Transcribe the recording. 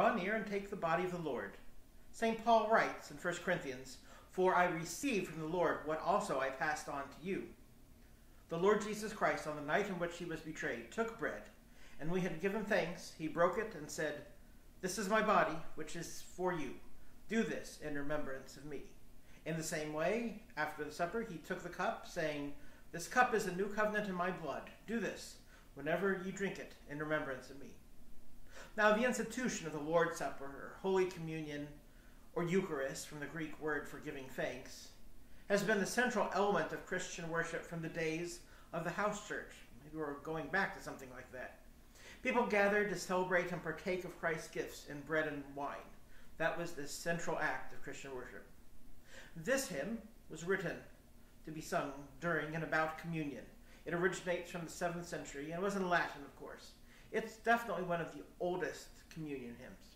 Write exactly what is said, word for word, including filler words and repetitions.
Draw near and take the body of the Lord. Saint Paul writes in First Corinthians, For I received from the Lord what also I passed on to you. The Lord Jesus Christ, on the night in which he was betrayed, took bread, and when he had given thanks, he broke it and said, This is my body, which is for you. Do this in remembrance of me. In the same way, after the supper, he took the cup, saying, This cup is the new covenant in my blood. Do this whenever you drink it in remembrance of me. Now, the institution of the Lord's Supper, or Holy Communion, or Eucharist, from the Greek word for giving thanks, has been the central element of Christian worship from the days of the house church. Maybe we're going back to something like that. People gathered to celebrate and partake of Christ's gifts in bread and wine. That was the central act of Christian worship. This hymn was written to be sung during and about communion. It originates from the seventh century and was in Latin, of course. It's definitely one of the oldest communion hymns.